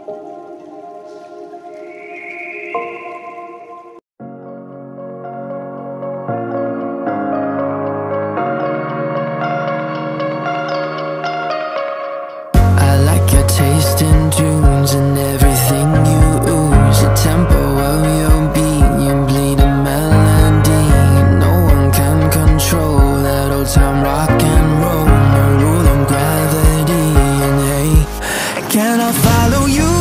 Taste in tunes and everything you ooze. The tempo of your beat, you bleed a melody. No one can control that old time rock and roll. No rule of gravity. And hey, can I follow you?